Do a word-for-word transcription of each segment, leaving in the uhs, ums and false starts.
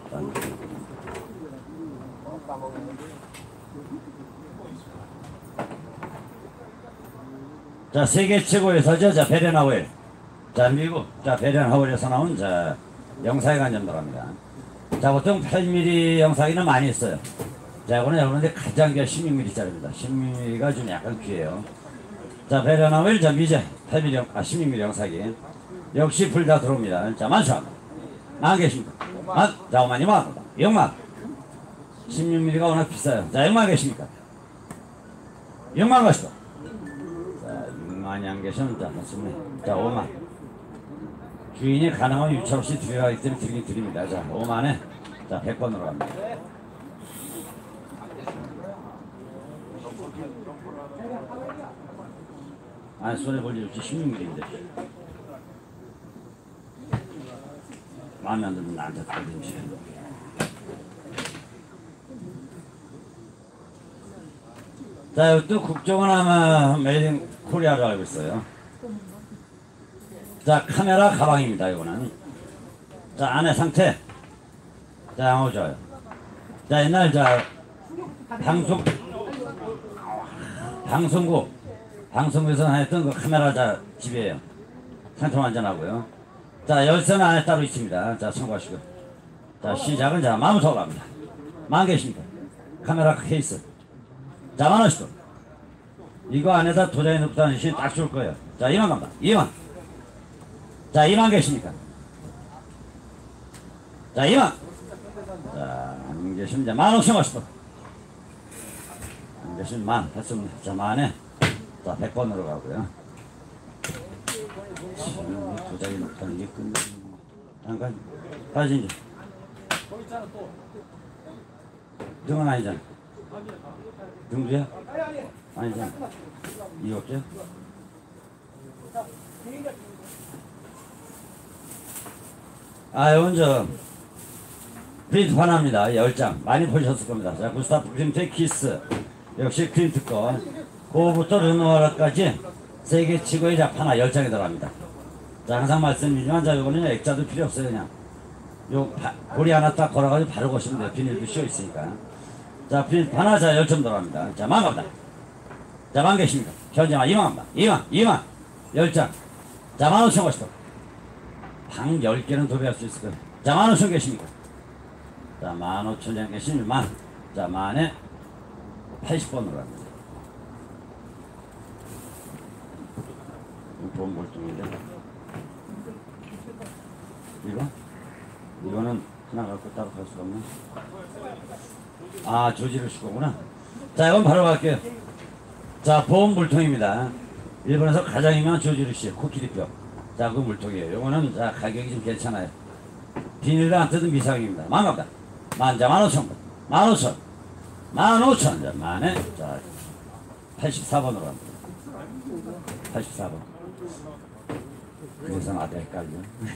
자, 세계 최고의 사죠. 자, 베렌하웰. 자, 미국. 자, 베렌하웰에서 나온 자, 영상에 관련 들어갑니다. 자, 보통 팔 밀리미터 영상에는 많이 있어요. 자, 이거는 여러분들 가장 귀한 십육 밀리미터짜리입니다. 십육 밀리미터가 좀 약간 귀해요. 자, 베렌하웰. 자, 미제. 팔 밀리미터, 아, 십육 밀리미터 영상이. 역시 불 다 들어옵니다. 자, 만천. 만 계십니까? 만. 자, 오만, 이만. 영만. 십육 밀리미터가 워낙 비싸요. 자, 영만 계십니까? 영만 가시고. 많이 안 계시면 자, 맞습니다. 자, 오만. 주인이 가능하면 유찰 없이 드려가기 때문에 드리긴 드립니다. 자, 오만에 자, 백 번으로 갑니다. 안 손에 볼 일 없이 십육 밀리미터. 마음에 안 들면 나한테 다 드리시죠. 자, 이것도 국적은 아마 메이드 인 코리아로 알고 있어요. 자, 카메라 가방입니다, 이거는. 자, 안에 상태. 자, 양호 좋아요. 자, 옛날, 자, 방송, 방송국, 방송국에서 했던 그 카메라 자, 집이에요. 상태 완전하고요. 자, 열쇠는 안에 따로 있습니다. 자, 참고하시고. 자, 시작은 자, 만원부터 갑니다. 만 계십니까? 카메라 케이스. 자, 만원씩. 이거 안에다 도장에 넣고 다니시면 딱 좋을 거예요. 자, 이만 갑니다. 이만. 자, 이만 계십니까? 자, 이만. 자, 안 계시면 이제 만 오천 원씩. 안 계시면 만. 했습니다. 자, 만에. 자, 백 번으로 가고요. 지금 도장에 넣고 다니기 끝내. 잠깐. 다시 이제. 등은 아니잖아. 등주야? 아니잖아. 이거 없죠? 아, 이건 저 프린트 판합니다. 열 장 많이 보셨을 겁니다. 자, 구스타프 프린트의 키스 역시 프린트 거 그거부터 르누아르까지 세계 최고의 작품 하나 열 장이 들어갑니다. 자, 항상 말씀드리지만 자, 이거는 액자도 필요 없어요. 그냥 요 바, 고리 하나 딱 걸어가지고 바르고 오시면 돼요. 비닐도 씌워 있으니까. 자, 프린트 하나 자 열 점 들어갑니다. 자, 만 갑니다. 자, 만 계십니까? 현재 만 이만 갑니다. 이만, 이만, 열 장. 자, 만 오천 원씩. 방 열 개는 도배할 수 있을 거예요. 자, 만 오천 계십니까? 자, 만 오천 장 계시면 만. 자, 만에 팔십 번으로 갑니다. 돈 몰뚱인데. 이거? 이거는 하나 갖고 따로 갈 수가 없나? 아, 조지를 슈거구나. 자, 이건 바로 갈게요. 자, 보험 물통입니다. 일본에서 가장 유명한 조지루시 코끼리뼈. 자, 그 물통이에요. 요거는 자, 가격이 좀 괜찮아요. 비닐도 안 뜯은 미상입니다. 만 갑니다. 만, 자, 만 오천 번. 만 오천. 만 오천. 자, 만에, 자, 팔십사 번으로 갑니다. 팔십사 번. 그래서 나도 헷갈려.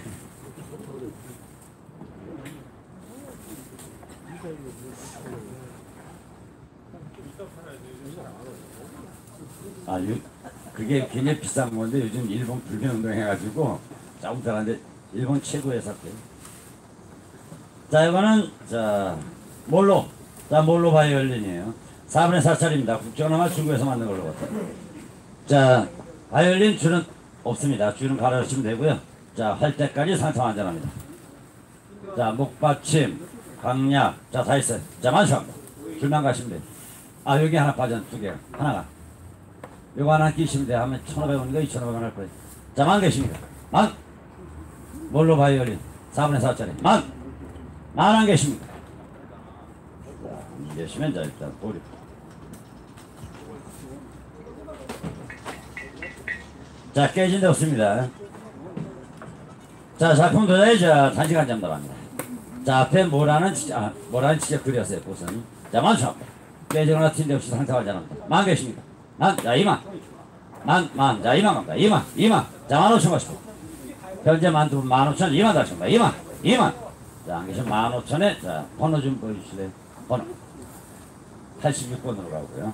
아, 유, 그게 굉장히 비싼 건데 요즘 일본 불매운동 해가지고 조금 들어갔는데 일본 최고의 사태. 자, 이거는 자 몰로, 자 몰로 바이올린이에요. 사분의 사짜리입니다. 국적은 아마 중국에서 만든 걸로 같아요. 자, 바이올린 줄은 없습니다. 줄은 갈아주시면 되고요. 자, 할 때까지 상태 완전합니다. 자, 목받침, 강약, 자, 다 있어요. 자, 만수합니다. 줄만 가시면 돼요. 아, 여기 하나 빠졌네. 두 개가. 하나가. 요거 하나 끼시면 돼요. 하면 천오백 원인가 이천오백 원 할 거예요. 자, 만 계십니까? 만! 몰로 바이올린. 사분의 사짜리. 만! 만 안 계십니까? 자, 안 계시면 자, 일단 보리. 자, 깨진 데 없습니다. 자, 작품 도자에 자, 단시간 잠담합니다. 자, 앞에 뭐라는, 아, 뭐라는 직접 그렸어요, 꽃은. 자, 만수. 깨지거나 튄 데 없이 상태 완전합니다. 만 계십니까? 만, 자, 이만. 만, 만, 자, 이만 갑니다. 이만, 이만. 자, 만 오천 가시고. 현재 만 두, 만 오천, 이만 다십니다. 이만, 이만. 자, 안 계시면 만 오천에, 자, 번호 좀 보여주실래요? 번호. 팔십육 번으로 가고요.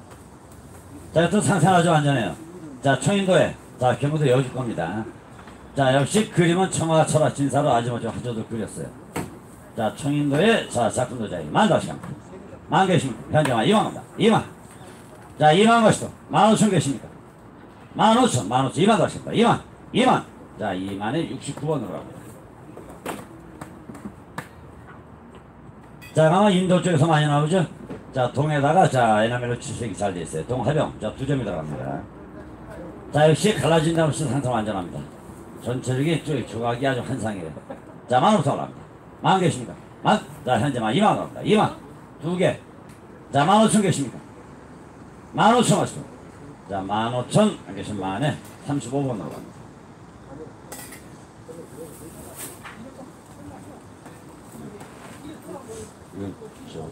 자, 또 상태 아주 완전해요. 자, 청인도에, 자, 경부도 여주 겁니다. 자, 역시 그림은 청아, 철학, 진사로 아주머니 하조도 그렸어요. 자, 청인도의 자, 작품도자이 만 다시 갑니다. 만 계십니까? 현재만 이만 갑니다. 이만. 자, 이만 것이도 만 오천 계십니까? 만 오천, 만 오천, 이만 다시 갑니다. 이만, 이만. 자, 이만에 육십구 번으로 갑니다. 자, 가만 인도 쪽에서 많이 나오죠? 자, 동에다가, 자, 에나멜로 칠색이 잘 돼 있어요. 동하병. 자, 두 점이 들어갑니다. 자, 역시 갈라진다면 상태로 안전합니다. 전체적인 쪽 조각이 아주 환상이에요. 자, 만 오천 올라갑니다. 만 계십니까? 만? 자, 현재 만 이만 올라갑니다. 이만. 두 개. 자, 만 오천 계십니까? 만 오천 하시고. 자, 만 오천 안 계신 만에 삼십오 번으로 갑니다. 이건 저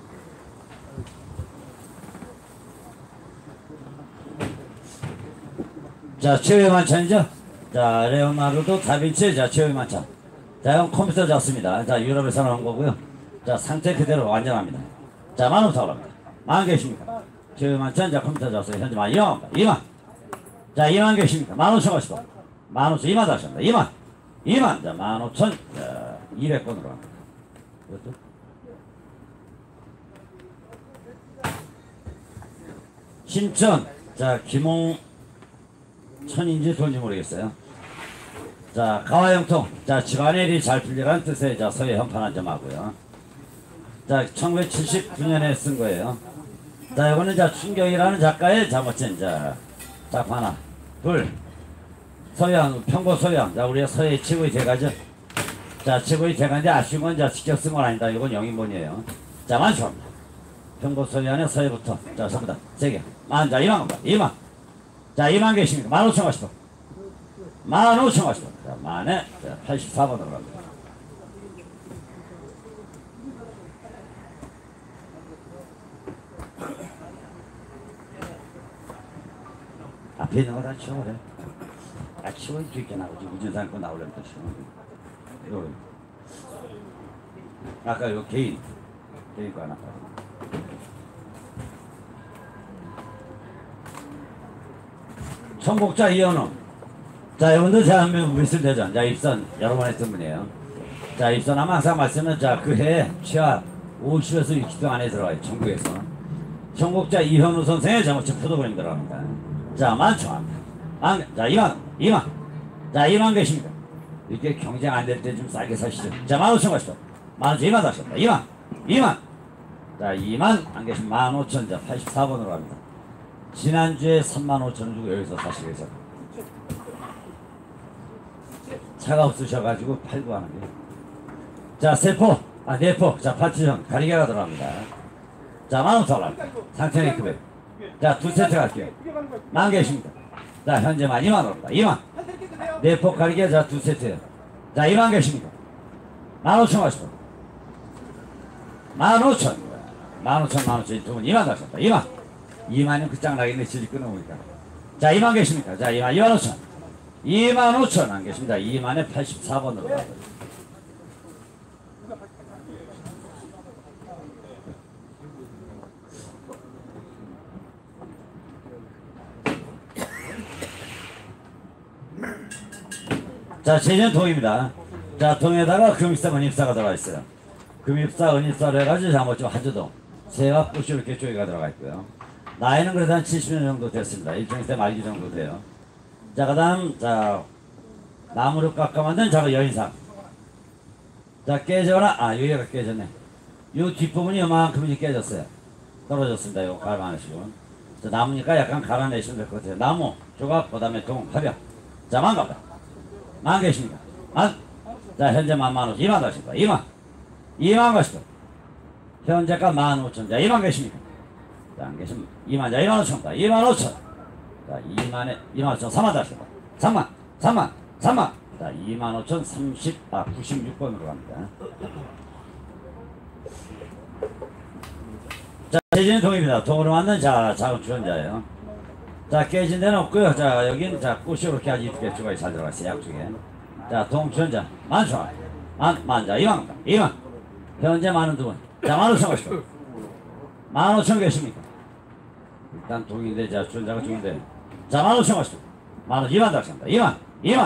자, 최후의 만찬이죠? 자, 레오나르도 다빈치, 자, 최후의 만찬. 자, 이건 컴퓨터 잡습니다. 자, 유럽에서 나온 거고요. 자, 상태 그대로 완전합니다. 자, 만 원부터 올라갑니다. 만 계십니까? 최후의 만찬, 자, 컴퓨터 잡습니다. 현재 만 이만 원입니다. 이만. 자, 이만 계십니까? 만 오천 가시고. 만 오천, 이만 다시 합니다. 이만. 이만. 자, 만 오천, 자, 이백 번으로 갑니다. 이것도. 신천, 자, 김홍, 천인지 돈인지 모르겠어요. 자, 가와영통, 자, 집안일이 잘 풀리라는 뜻의 자, 서예 현판한 점하고요. 자, 천구백칠십구 년에 쓴 거예요. 자, 이거는 자, 충경이라는 작가의 자, 멋진 자, 작품 하나. 둘, 서양, 평고 서양. 자, 우리가 서예 최고의 대가죠. 자, 최고의 대가인데 아쉬운 건 자, 직접 쓴 건 아니다. 이건 영인본이에요. 자, 만수합니다. 평고 서양의 서예부터. 자, 전부 다. 세 개. 만, 자, 이만 갑니다. 이만. 자, 이만 계십니까? 만 오천 가시고. 만 오천 가시고. 자, 만에, 자, 팔십사 번으로 갑니다. 앞에 있는 거 다 치워버려. 아, 치워 있게 나오지. 우진산 거 나오려면 또 치워. 이거. 아까 이거 개인. 개인 거 하나. 청복자 이현우. 자, 이분도 대한민국 미술대전. 자, 입선 여러 번 했던 분이에요. 자, 입선하면 항상 말씀은 자, 그 해에 최하 오십에서 육십 등 안에 들어가요. 전국에서. 청복자 이현우 선생의 제목책 포도그램 들어갑니다. 자, 만총합니다. 만, 자, 이만, 이만. 자, 이만 계십니까? 이렇게 경쟁 안 될 때 좀 싸게 사시죠. 자, 만 오천 가시죠. 만 오천, 이만 다시합니다. 이만, 이만. 자, 이만 안 계시면 만 오천. 자, 팔십사 번으로 갑니다. 지난주에 삼만 오천 원 주고 여기서 사시고 해서 차가 없으셔가지고 팔고 하는 게. 자, 세포, 아, 네포. 자, 파티션, 가리개가 들어갑니다. 자, 만 오천 원. 상태는 급해. 자, 두 세트 갈게요. 만 계십니까? 자, 현재만 이만 원입니다. 이만. 네포 가리개, 자, 두 세트요. 자, 이만 계십니까? 만 오천 가시고. 만 오천. 만 오천, 만 오천. 두 분 이만 가셨다. 이만. 이만이면 끝장 나겠네. 질이 끊어보니까. 자, 이만 계십니까? 자, 이만, 이만 오천. 이만 오천 안 계십니다. 이만에 팔십사 번으로 가요. 자, 제전 동입니다. 자, 동에다가 금입사, 은입사가 들어가 있어요. 금입사, 은입사로 해가지고 잘못 좀 하주동. 새와 꽃이 이렇게 쪼개가 들어가 있고요. 나이는 그래도 한 칠십 년 정도 됐습니다. 일종의 때 말기 정도 돼요. 자, 그 다음, 자, 나무로 깎아 만든 작은 여인상. 자, 깨져라. 아, 여기가 깨졌네. 요 뒷부분이 요만큼 이제 깨졌어요. 떨어졌습니다. 요거 갈아내시고. 자, 나무니까 약간 갈아내시면 될 것 같아요. 나무, 조각, 그 다음에 동, 화병. 자, 만 갑니다. 만 계십니까? 만? 자, 현재 만, 만 오천, 이만 가십니다. 이만. 이만 가십니다. 현재가 만 오천. 자, 이만 계십니까? 자, 안 계시면 이만. 자, 이만 오천입니다. 이만 오천. 자, 이만에, 이만 오천, 삼만 다십니다. 삼만, 삼만, 삼만. 자, 이만 오천, 삼십, 아, 구십육 번으로 갑니다. 자, 재진 동입니다. 동으로 만든 자, 작은 주전자예요. 자, 깨진 데는 없고요. 자, 여긴 자, 꽃이 이렇게 아주 이쁘게 조각이 잘 들어가 있어요. 양쪽에. 자, 동 주전자. 만천. 만, 만. 자, 이만. 이만. 현재 만원 두 분. 자, 만 오천 가시고. 만 오천 계십니까? 일단 동인데, 자, 주전자가 중인데. 자, 만 오천 가시고. 만 원, 이만 달성합니다. 이만.